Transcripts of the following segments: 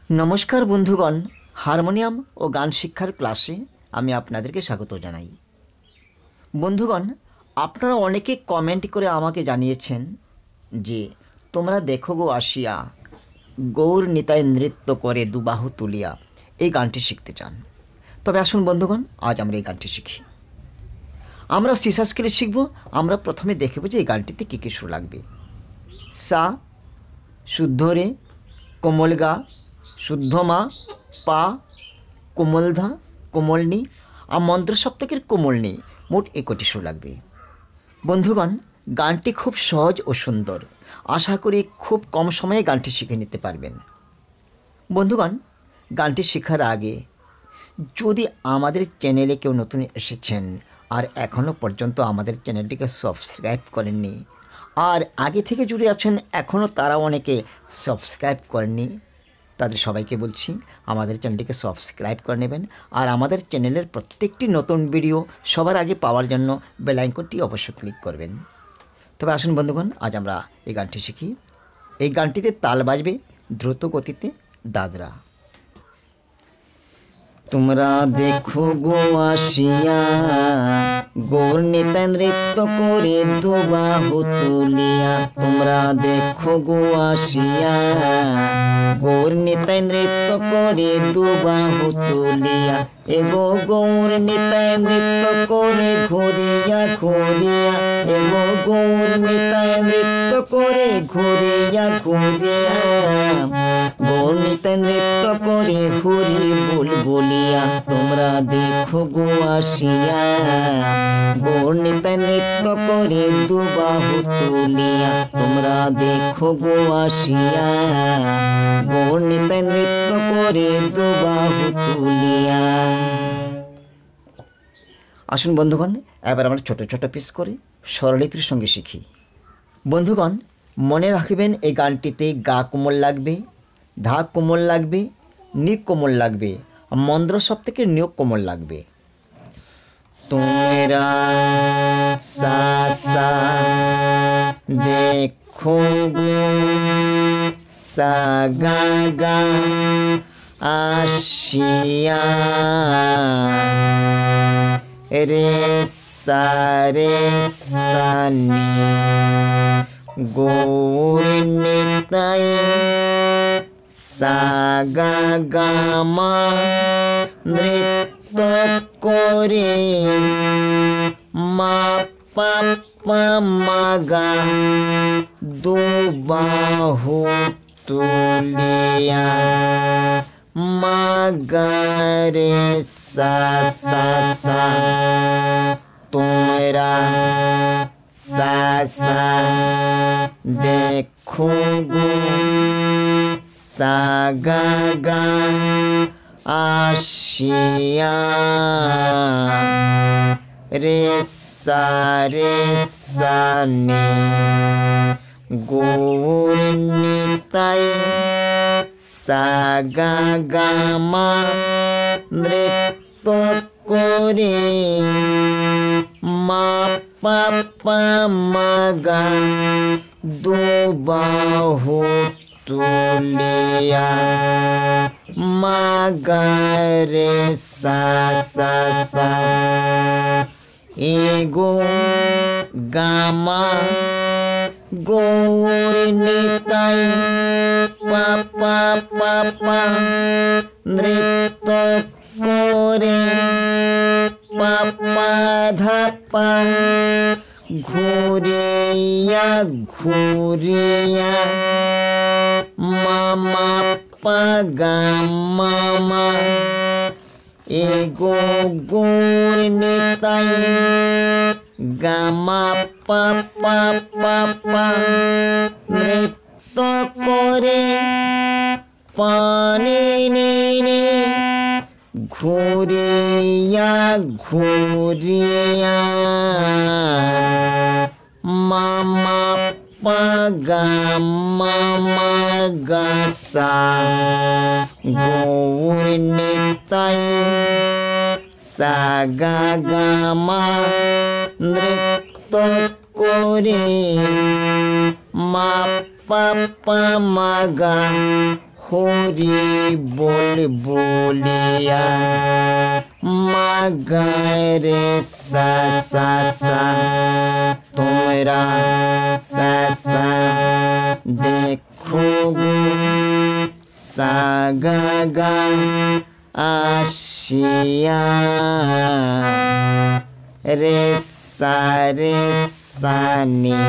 नमस्कार बंधुगण हारमोनियम और गान शिक्षार क्लासे आमी आपनादेरके स्वागत जानाई। बंधुगण आपनारा अनेके कमेंट करे आमाके जानिয়েছেন जे तोमरा देखो गो आसिया गौर निताय नृत्य करे दुबाहु तुलिया এই গানটি শিখতে চান। তবে আসুন বন্ধুগণ আজ আমরা এই গানটি শিখি। আমরা সিসা স্কেলে শিখব। আমরা প্রথমে দেখব যে এই গানটিতে কী কী সুর লাগবে। সা, শুদ্ধ রে, কোমল গা, শুদ্ধ মা, পা, কোমল ধা, কোমল নি আর মন্ত্র সপ্তকের কোমল নি, মোট 21টি সুর লাগবে। বন্ধুগণ গানটি খুব সহজ ও সুন্দর। আশা করি খুব কম সময়ে গানটি শিখে নিতে পারবেন। বন্ধুগণ গানটি শেখার আগে যদি আমাদের চ্যানেলে কেউ নতুন এসেছেন আর এখনও পর্যন্ত আমাদের চ্যানেলটিকে সাবস্ক্রাইব করেননি আর আগে থেকে জুড়ে আছেন এখনও তারা অনেকে সাবস্ক্রাইব করেননি, তাদের সবাইকে বলছি আমাদের চ্যানেলটিকে সাবস্ক্রাইব করে নেবেন আর আমাদের চ্যানেলের প্রত্যেকটি নতুন ভিডিও সবার আগে পাওয়ার জন্য বেল আইকনটি অবশ্যই ক্লিক করবেন। তবে আসুন বন্ধুগণ আজ আমরা এই গানটি শিখি। এই গানটিতে তাল বাজবে দ্রুত গতিতে দাদরা। তোমরা দেখো গো আসিয়া গৌর নিতাই নৃত্য করে দুবাহু তুলিয়া। তোমরা দেখো গো আসিয়া গৌর নিতাই নৃত্য করে দুবাহু তুলিয়া। এগো গৌর নিতাই নৃত্য করে ঘুরিয়া ঘুরিয়া। এগো গৌর নিতাই নৃত্য করে ঘুরিয়া ঘুরিয়া। গৌর নিতাই নৃত্য করে ঘুরি বুলবুলিয়া। তোমরা দেখো গো আসিয়া গৌর নিতাই নৃত্য করে দুবাহু তুলিয়া। তোমরা দেখো গো আসিয়া গৌর নিতাই নৃত্য করে দুবাহু তুলিয়া। আসুন বন্ধুগণ এবার আমরা ছোট ছোট পিস করে স্বরলিপির সঙ্গে শিখি। বন্ধুগণ মনে রাখবেন এই গানটিতে গা কোমল লাগবে, ধা কোমল লাগবে, নি কোমল লাগবে, মন্দ্র সপ্তকে নিয়োগ কোমল লাগবে। তোমরা সা সা দেখো গো সা গা গা আসিয়া রে সা রে সা নি গৌর নিতাই সা গা গা মা নৃত্য করে মা পা পা মা গা দুবাহু তুলিয়া। মা গা রে সা সা সা। তোমরা সা সা দেখো গো সা গা গা আসিয়া রে সা রে সা নি গৌর নিতাই সা গা গা মা নৃত্য করে মা পা পা মা গা দুবাহু তুলিয়া। মা গা রে সা সা সা। এগো গা মা গৌর নিতাই পা পা পা পা নৃত্য করে পা পা ধা পা ঘুরিয়া ঘুরিয়া। মামা পা গা মামা। এগো গৌর নিতাই গা মা পা পা পা পা নৃত্য করে পানি নি নি ঘুরিয়া ঘুরিয়া। মামা পা গা মামা গা সা গৌর নিতাই সা গা গা মা নৃত্য করে মা পা পা মা গা হরি বল বলিয়া মা গায় রে সা সা সা তোমরা সা সা দেখো গো সা গা গা আসিয়া রে সা নি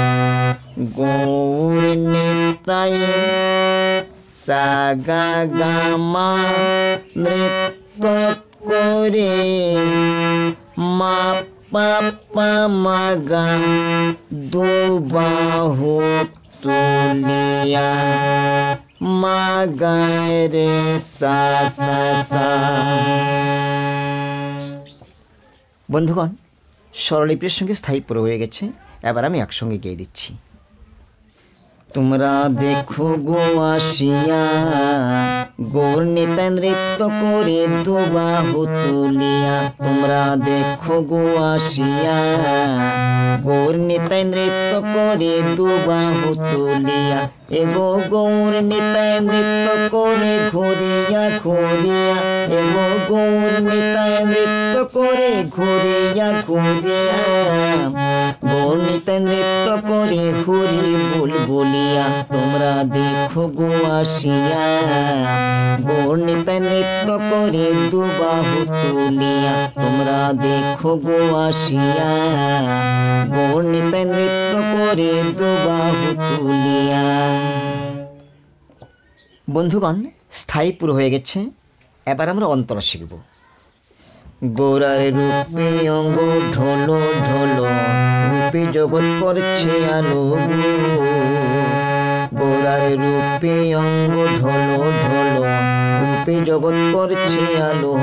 গৌর নিতাই সা গা গা মা নৃত্য করে মা পা পা মা গা দু বাহু তুলিয়া মা গায় রে সা সা সা। বন্ধুগণ, স্বরলিপির সঙ্গে স্থায়ী পুরো হয়ে গেছে। এবার আমি একসঙ্গে গেয়ে দিচ্ছি। তোমরা দেখো গো আসিয়া গৌর নিতাই নৃত্য করে দু বাহু তুলিয়া। তোমরা দেখো গো আসিয়া গৌর নিতাই নৃত্য করে দু বাহু তুলিয়া। এগো গৌর নিতাই নৃত্য করে ঘুরিয়া ঘুরিয়া। এগো গৌর নিতাই নৃত্য করে ঘুরিয়া ঘুরিয়া। গৌর নিতাই নৃত্য করে হরি বল বলিয়া। তোমরা দেখো গো আসিয়া গৌর নিতাই নৃত্য করে দু বাহু তুলিয়া। তোমরা দেখো গো আসিয়া গৌর নিতাই নৃত্য করে দু বাহু তুলিয়া। বন্ধুগণ, স্থায়ী পুরো হয়ে গেছে। এবার আমরা অন্তরা শিখব। গোরার রূপে অঙ্গ ঢোলো ঢোলো রূপে জগৎ করছে আলো। গোরার রূপে অঙ্গ ঢোলো ঢোলো রূপে জগৎ করছে আলো।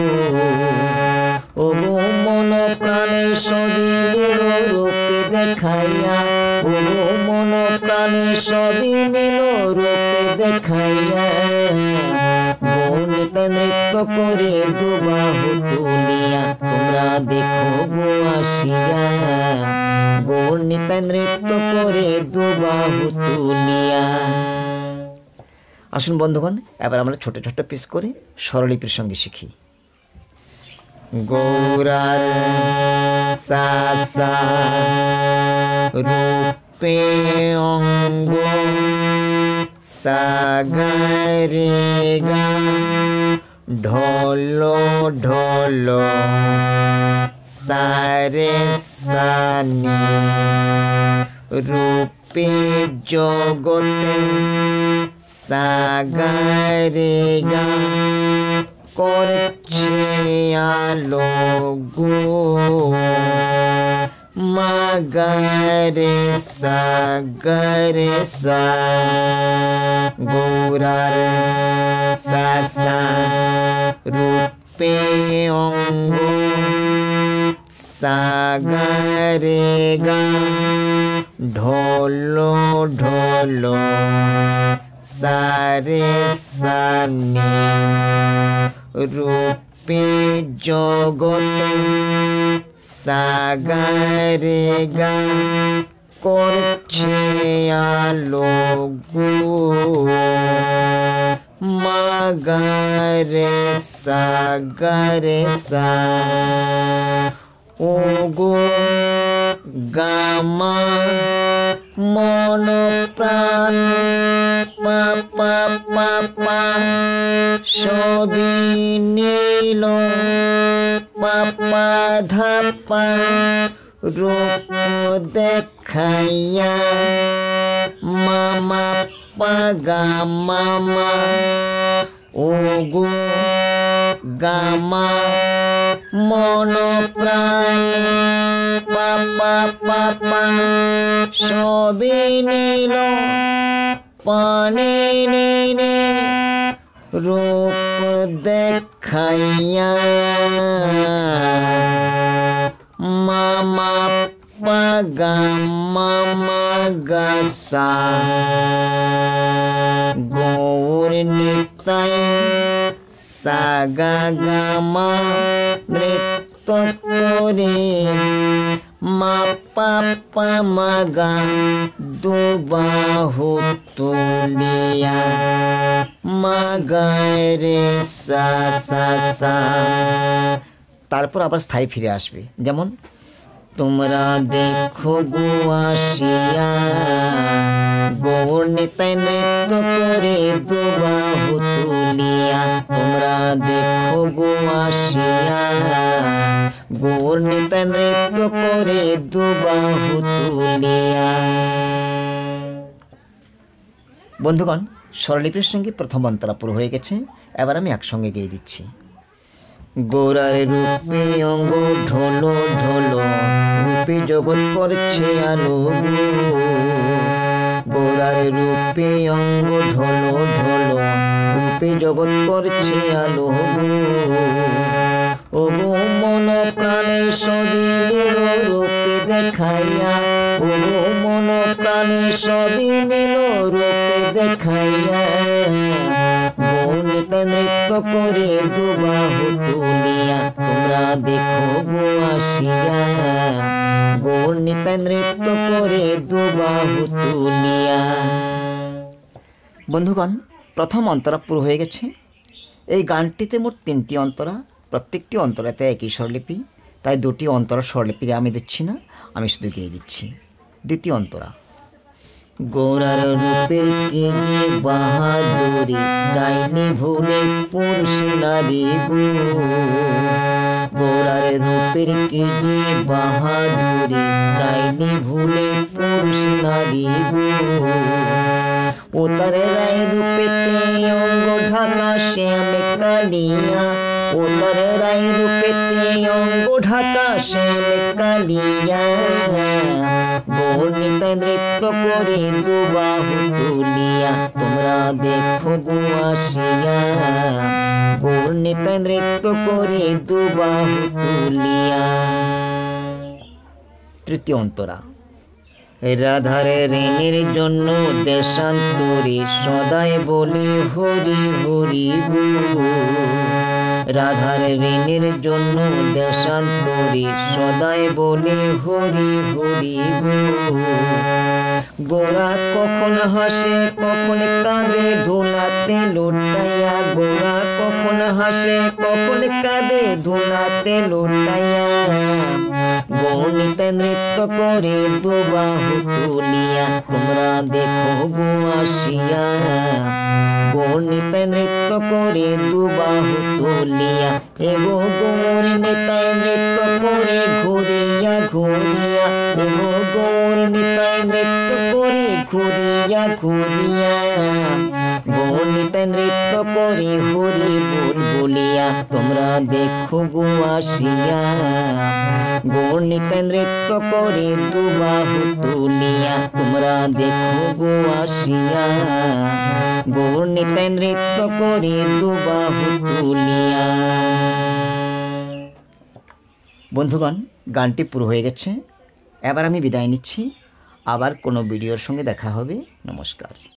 ও গো মন প্রাণে সবই নীল রূপে দেখাইয়া। ও গো মন প্রাণে সবই নীল রূপে দেখাইয়া। গৌর নিতাই নৃত্য করে দু বাহু তুলিয়া। তোমরা দেখো গো আসিয়া গৌর নিতাই নৃত্য করে দু বাহু তুলিয়া। আসুন বন্ধুগণ, এবার আমরা ছোট ছোট পিস করে স্বরলিপির সঙ্গে শিখি। গৌরার সা সা রূপে অঙ্গ সা গা রে গা ঢোলো ঢোলো সা রে সা নি রূপে জগতে সা গা রে গা করছে আলো গো মা গা রে সা গা রে সা। গৌরার সা সা রূপে অঙ্গ সা গা রে গা ঢোলো ঢোলো সা রে সা নি রূপে জগতে সা গা রে গা করছে আলো গো মা গা রে সা গা রে সা। ও গো গামা মন প্রাণ পা পা পা পা সবই নীল পা পা ধা পা রূপ দেখাইয়া। মামা পা গা মামা। ও গো গামা মন প্রাণ পা পা পা পা সবই নীল পানে নে রূপ দেখাইয়া। মামা পা গা মামা গা সা। গৌর নিতাই সা গা গা মা নৃত্য করে মা পা পা মা গা দু বাহু তুলিয়া মা গায় রে সা সা সা। তারপর আবার স্থায়ী ফিরে আসবে, যেমন তোমরা দেখো গো আসিয়া গৌর নিতাই নৃত্য করে দু বাহু তুলিয়া। তোমরা দেখো গো আসিয়া গৌর নিতাই নৃত্য করে দু বাহু তুলিয়া। বন্ধুগণ, স্বরলিপির সঙ্গে প্রথম অন্তরা পুরো হয়ে গেছে। এবার আমি একসঙ্গে গেয়ে দিচ্ছি। গোরার রূপে অঙ্গ ঢোলো ঢোলো রূপে জগৎ করছে আলো। গোরার রূপে অঙ্গ ঢোলো ঢোলো রূপে জগৎ করছে আলো। ও গো মন প্রাণে সবই নিল রূপে দেখাইয়া। ও গো মন প্রাণে সবই নিল রূপে দেখাইয়া। গৌর নৃত্য করে দু বাহু তুলিয়া। তোমরা দেখো গো আসিয়া গৌর নৃত্য করে দু বাহু তুলিয়া। বন্ধুগণ, প্রথম অন্তরা পুরো হয়ে গেছে। এই গানটিতে মোট 3টি অন্তরা, প্রত্যেকটি অন্তরাতে একই স্বরলিপি, তাই 2টি অন্তরা স্বরলিপি আমি দিচ্ছি না, আমি শুধু গিয়ে দিচ্ছি। দ্বিতীয় অন্তরা। গোরার রূপের কি যে বাহাদুরি যাইনি ভুলে পুরুষ নারী গো। গোরার রূপের কি যে বাহাদুরি যাইনি ভুলে পুরুষ নারী গো। ও তার রায় রূপেতে অঙ্গ ঢাকা শ্যাম কালিয়া। ও তার রায় রূপেতে অঙ্গ ঢাকা শ্যাম কালিয়া। গৌর নিতাই নৃত্য করে দু বাহু তুলিয়া। তোমরা দেখো গো আসিয়া গৌর নিতাই নৃত্য করে দু বাহু তুলিয়া। তৃতীয় অন্তরা। রাধার ঋণের জন্য দেশান্তরী সদাই বলি হরি হরি গো। রাধার ঋণের জন্য দেশান্তরী সদাই বলি হরি হরি গো। গোরা কখন হাসে কখন কাঁদে ধুলাতে লুটাইয়া। গোরা কখন হাসে কখন কাঁদে ধুলাতে লুটাইয়া। গৌর নিতাই নৃত্য করে দু বাহু তুলিয়া। তোমরা দেখো গো আসিয়া গৌর নিতাই নৃত্য করে দু বাহু তুলিয়া। এগো গৌর নিতাই নৃত্য করে ঘুরিয়া ঘুরিয়া। এগো গৌর নিতাই নৃত্য করে ঘুরিয়া ঘুরিয়া। গৌর নিতাই নৃত্য করে হরি বল বলিয়া। তোমরা দেখো গো আসিয়া গৌর নিতাই নৃত্য করে দু বাহু তুলিয়া। তোমরা দেখো গো আসিয়া গৌর নিতাই নৃত্য করে দু বাহু তুলিয়া। বন্ধুগণ, গানটি পুরো হয়ে গেছে। এবার আমি বিদায় নিচ্ছি। আবার কোনো ভিডিওর সঙ্গে দেখা হবে। নমস্কার।